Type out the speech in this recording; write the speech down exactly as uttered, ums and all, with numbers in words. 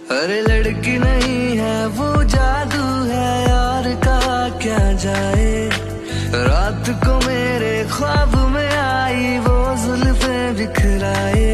अरे लड़की नहीं है वो जादू है यार, कहा क्या जाए। रात को मेरे ख्वाब में आई वो जुल्फे बिखराए।